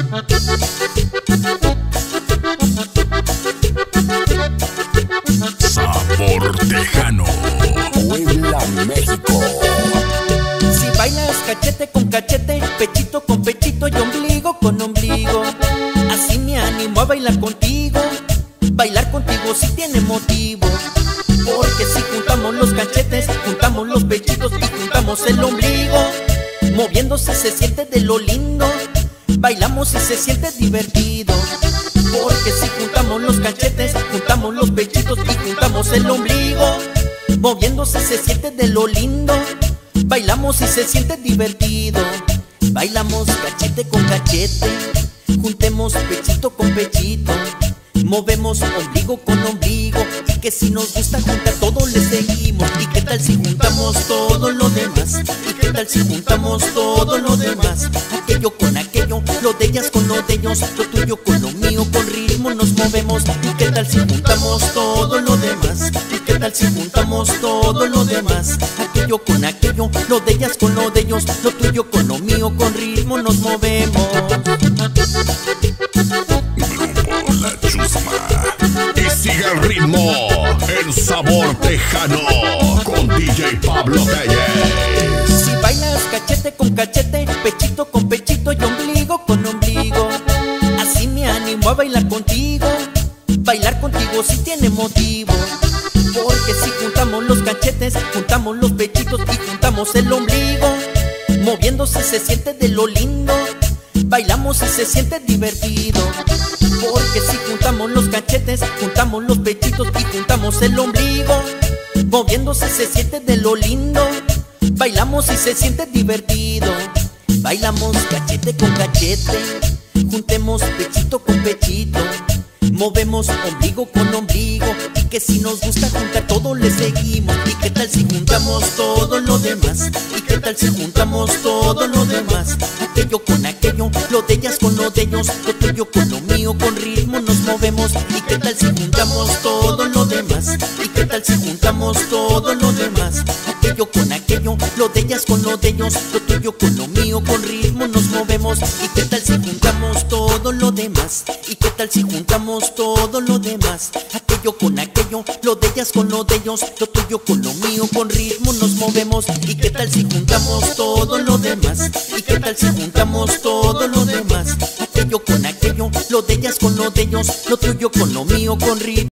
Sabor Tejano, Puebla, México. Si bailas cachete con cachete, pechito con pechito y ombligo con ombligo, así me animo a bailar contigo. Bailar contigo sí tiene motivo, porque si juntamos los cachetes, juntamos los pechitos y juntamos el ombligo, moviéndose se siente de lo lindo. Bailamos y se siente divertido, porque si juntamos los cachetes, juntamos los pechitos y juntamos el ombligo, moviéndose se siente de lo lindo. Bailamos y se siente divertido. Bailamos cachete con cachete, juntemos pechito con pechito, movemos ombligo con ombligo, y que si nos gusta juntar todo le seguimos. ¿Y qué tal si juntamos todo lo demás? ¿Y qué tal si juntamos todo lo demás? Aquello con aquello, lo de ellas con lo de ellos, lo tuyo con lo mío, con ritmo nos movemos. ¿Y qué tal si juntamos todo lo demás? ¿Y qué tal si juntamos todo lo demás? Aquello con aquello, lo de ellas con lo de ellos, lo tuyo con lo mío, con ritmo nos movemos. La Chusma. Y sigue el ritmo, el Sabor Tejano, con DJ Pablo Telles. Si bailas cachete con cachete, pechito con pechito y ombligo con ombligo, así me animo a bailar contigo. Bailar contigo sí tiene motivo, porque si juntamos los cachetes, juntamos los pechitos y juntamos el ombligo, moviéndose se siente de lo lindo. Bailamos y se siente divertido, porque si juntamos los cachetes, juntamos los pechitos y juntamos el ombligo, moviéndose se siente de lo lindo. Bailamos y se siente divertido. Bailamos cachete con cachete, juntemos pechito con pechito, movemos ombligo con ombligo, y que si nos gusta juntar todo le seguimos. ¿Y qué tal si juntamos todo lo demás? ¿Y qué tal si juntamos todo lo demás? Aquello con aquello, lo de ellas con lo de ellos, lo tuyo con lo mío, con ritmo nos movemos. ¿Y qué tal si juntamos todo lo demás? ¿Y qué tal si juntamos todo lo demás? Aquello con aquello, lo de ellas con lo de ellos, lo tuyo con lo mío, con ritmo nos movemos. ¿Y qué tal si juntamos todo lo demás? ¿Y qué tal si juntamos todo lo demás? Aquello con aquello, lo de ellas con lo de ellos, lo tuyo con lo mío, con ritmo nos movemos. ¿Y qué tal si juntamos todo lo demás? ¿Y qué tal si juntamos todo lo demás? Aquello con aquello, lo de ellas con lo de ellos, lo tuyo con lo mío, con ritmo.